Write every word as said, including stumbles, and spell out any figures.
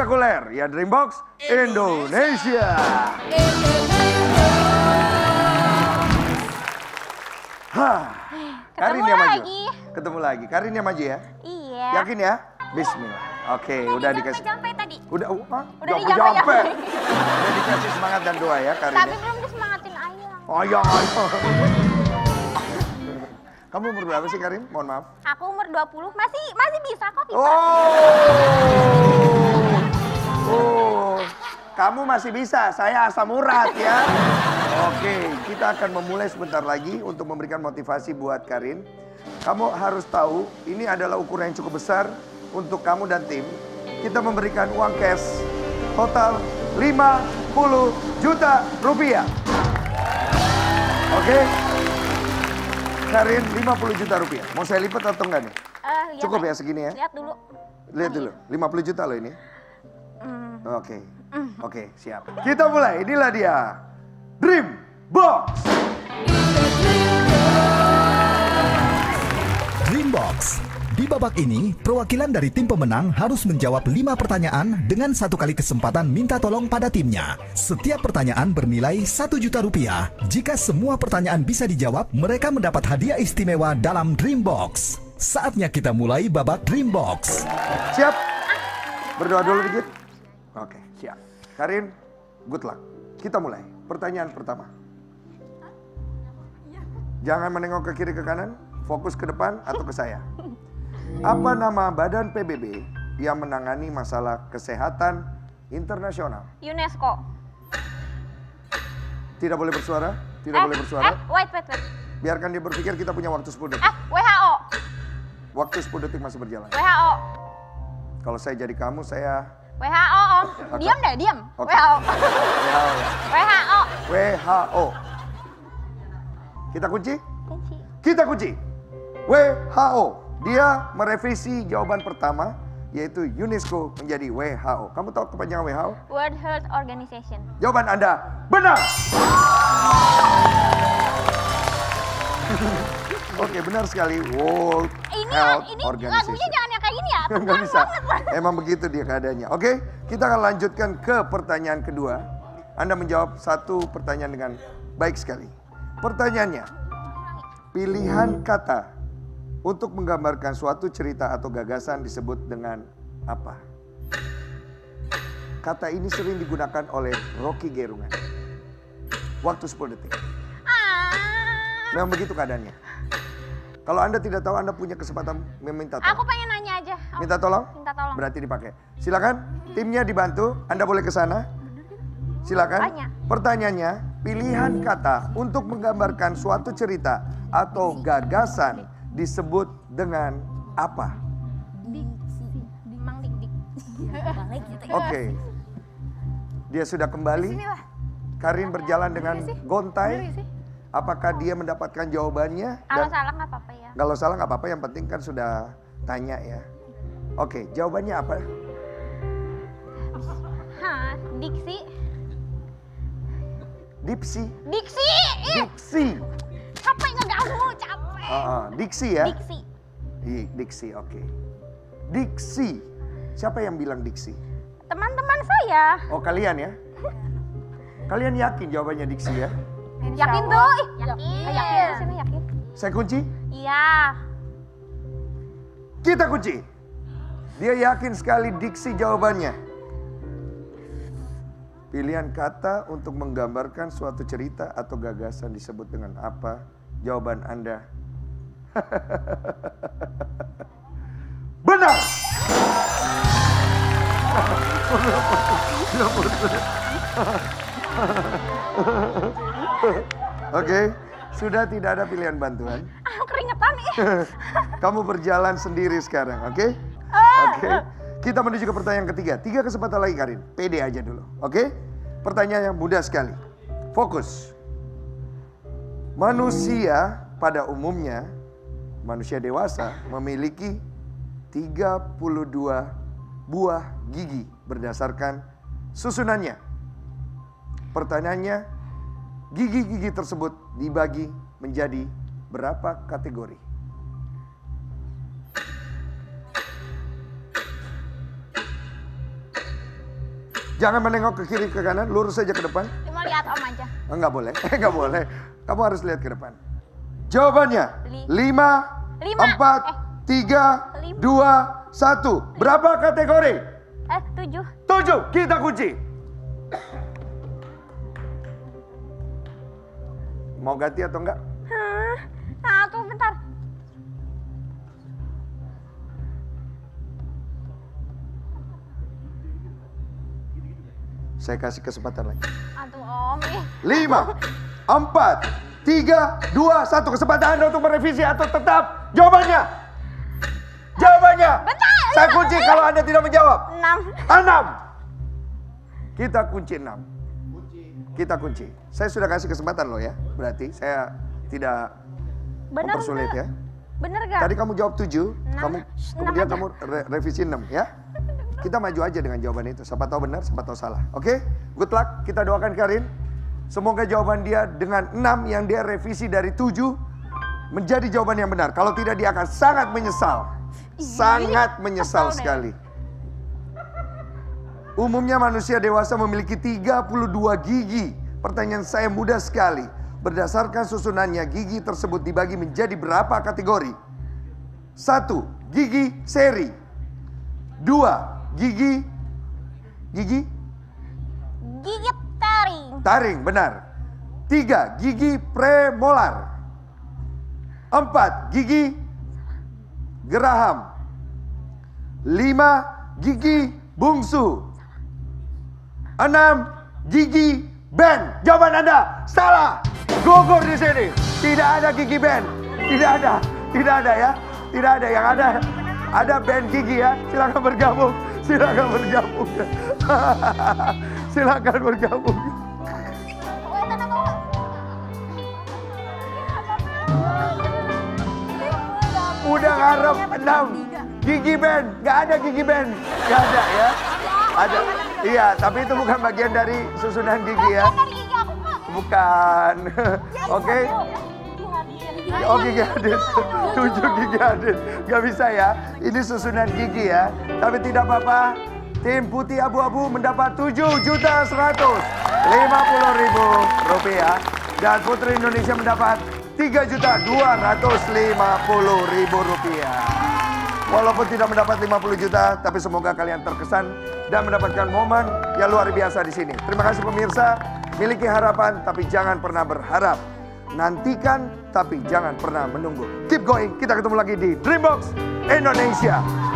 spektakuler ya Dreambox Indonesia. Hah, Karin yang maju. Ketemu lagi. Karin yang maju ya? Iya. Yakin ya? Bismillah. Oke, udah, udah dikasih. Jampe tadi. Udah, uh, ah, udah jampe. Udah dikasih semangat dan doa ya Karin. Tapi ya? belum disemangatin Ayang. Oh ya, ayang. Kamu umur berapa sih Karin? Mohon maaf. Aku umur dua puluh, masih masih bisa kok bisa. Oh. Oh. Kamu masih bisa, saya asam urat ya. Oke, kita akan memulai sebentar lagi untuk memberikan motivasi buat Karin. Kamu harus tahu, ini adalah ukuran yang cukup besar untuk kamu dan tim. Kita memberikan uang cash total lima puluh juta rupiah. Oke? Karin, lima puluh juta rupiah. Mau saya lipat atau enggak nih? Uh, Cukup ya segini ya? Lihat dulu. Lihat dulu, lima puluh juta loh ini. Mm. Oke, oke siap. Kita mulai, inilah dia. Dream Box. Dreambox. Di babak ini, perwakilan dari tim pemenang harus menjawab lima pertanyaan dengan satu kali kesempatan minta tolong pada timnya. Setiap pertanyaan bernilai satu juta rupiah. Jika semua pertanyaan bisa dijawab, mereka mendapat hadiah istimewa dalam Dreambox. Saatnya kita mulai babak Dreambox. Siap? Berdoa dulu dikit. Oke, siap. Karin, good luck. Kita mulai. Pertanyaan pertama. Jangan menengok ke kiri ke kanan, fokus ke depan atau ke saya. Apa nama badan P B B yang menangani masalah kesehatan internasional? UNESCO. Tidak boleh bersuara, tidak eh, boleh bersuara. Eh, wait, wait, wait. Biarkan dia berpikir, kita punya waktu sepuluh detik. Eh, W H O. Waktu sepuluh detik masih berjalan. W H O. Kalau saya jadi kamu, saya... W H O, Om. Diam deh, diam. Oke. W H O. W H O ya. W H O. W H O. Kita kunci? Kunci. Kita kunci. W H O. Dia merevisi jawaban pertama, yaitu UNESCO menjadi W H O. Kamu tahu kepanjangan W H O? World Health Organization. Jawaban Anda benar. Oke, benar sekali. World Ini Health ini Organization. lagunya jangan yang kayak gini ya. Nggak bisa. Emang begitu dia keadaannya. Oke, kita akan lanjutkan ke pertanyaan kedua. Anda menjawab satu pertanyaan dengan baik sekali. Pertanyaannya, pilihan kata untuk menggambarkan suatu cerita atau gagasan disebut dengan apa? Kata ini sering digunakan oleh Rocky Gerungan. Waktu sepuluh detik. Memang begitu keadaannya. Kalau Anda tidak tahu, Anda punya kesempatan meminta tolong. Aku pengen nanya aja. Minta tolong? Minta tolong. Berarti dipakai. Silakan, timnya dibantu. Anda boleh ke sana. Silakan. Tanya. Pertanyaannya, pilihan kata untuk menggambarkan suatu cerita atau gagasan disebut dengan apa? Dik, dik, mang dik dik. Balik gitu. Oke. Dia sudah kembali. Karin berjalan dengan gontai. Apakah dia mendapatkan jawabannya? Kalau salah nggak apa-apa ya. Kalau salah nggak apa-apa, yang penting kan sudah tanya ya. Oke, jawabannya apa? Hah, diksi. Dipsi. Diksi. Ih, Diksi. capek nggak kamu? Capek. Uh, uh, diksi ya? Diksi. Di- Diksi, oke. Diksi. Siapa yang bilang diksi? Teman-teman saya. Oh, kalian ya? Kalian yakin jawabannya diksi ya? Yakin tuh? Ih, yakin. Yakin di sini yakin. Saya kunci? Iya. Kita kunci. Dia yakin sekali diksi jawabannya. Pilihan kata untuk menggambarkan suatu cerita atau gagasan disebut dengan apa? Jawaban Anda. Benar! Oke, sudah tidak ada pilihan bantuan. Ah, keringetan nih. Kamu berjalan sendiri sekarang, oke? Oke. Kita menuju ke pertanyaan ketiga. Tiga kesempatan lagi Karin. Pede aja dulu, oke? Pertanyaan yang mudah sekali. Fokus. Manusia pada umumnya, manusia dewasa memiliki tiga puluh dua buah gigi berdasarkan susunannya. Pertanyaannya, gigi-gigi tersebut dibagi menjadi berapa kategori? Jangan menengok ke kiri ke kanan, lurus saja ke depan. Cuma lihat Om aja. Enggak boleh, enggak boleh. Kamu harus lihat ke depan. Jawabannya Li- lima, Lima. empat, Eh. tiga, Lima. dua, satu. Berapa kategori? Eh, tujuh. Tujuh. Kita kunci. Mau ganti atau enggak? Hah, satu bentar. Saya kasih kesempatan lagi. Aduh Om, ih. Lima, empat, tiga, dua, satu. Kesempatan Anda untuk merevisi atau tetap jawabannya. Jawabannya. Bentar. Saya kunci kalau Anda tidak menjawab. Enam. Enam. Kita kunci enam. Kita kunci. Saya sudah kasih kesempatan loh ya. Berarti saya tidak Bener mempersulit nggak? ya. Bener gak? Tadi kamu jawab tujuh, Enam. kamu Shh, kemudian enam kamu re- revisi enam ya. Kita maju aja dengan jawaban itu. Siapa tahu benar, siapa tahu salah. Oke? Good luck. Kita doakan Karin. Semoga jawaban dia dengan enam yang dia revisi dari tujuh menjadi jawaban yang benar. Kalau tidak dia akan sangat menyesal. Sangat menyesal kesel deh. sekali. Umumnya manusia dewasa memiliki tiga puluh dua gigi. Pertanyaan saya mudah sekali. Berdasarkan susunannya, gigi tersebut dibagi menjadi berapa kategori? Satu, gigi seri. Dua, gigi gigi Gigit taring. taring, benar. Tiga, gigi premolar. Empat, gigi geraham. Lima, gigi bungsu. Enam, gigi band. Jawaban Anda salah. Gugur di sini. Tidak ada gigi band. Tidak ada. Tidak ada ya. Tidak ada. Yang ada ada band gigi ya. Silakan bergabung. Silakan bergabung. Silakan bergabung. Udah ngarep enam. Gigi band. Gak ada gigi band. Gak ada ya. Ada. Iya, tapi itu bukan bagian dari susunan gigi ya. Dari gigi aku kok. Bukan. Oke. Oh gigi adit. Tujuh gigi adit. Gak bisa ya. Ini susunan gigi ya. Tapi tidak apa-apa. Tim putih abu-abu mendapat tujuh juta seratus lima puluh ribu rupiah. Dan Putri Indonesia mendapat tiga juta dua ratus lima puluh ribu rupiah. Walaupun tidak mendapat lima puluh juta, tapi semoga kalian terkesan dan mendapatkan momen yang luar biasa di sini. Terima kasih pemirsa. Miliki harapan, tapi jangan pernah berharap. Nantikan, tapi jangan pernah menunggu. Keep going. Kita ketemu lagi di Dreambox Indonesia.